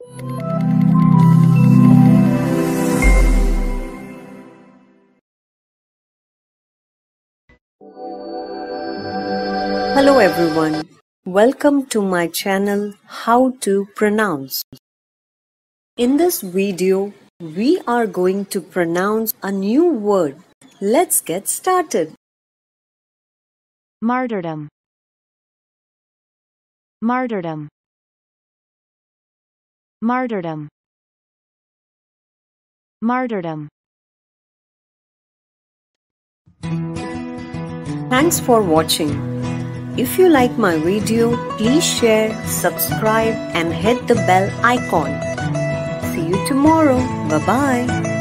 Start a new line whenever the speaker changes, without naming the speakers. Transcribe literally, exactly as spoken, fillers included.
Hello everyone, welcome to my channel How to Pronounce. In this video, we are going to pronounce a new word. Let's get started.
Martyrdom. Martyrdom. Martyrdom. Martyrdom.
Thanks for watching. If you like my video, please share, subscribe and hit the bell icon. See you tomorrow. Bye-bye.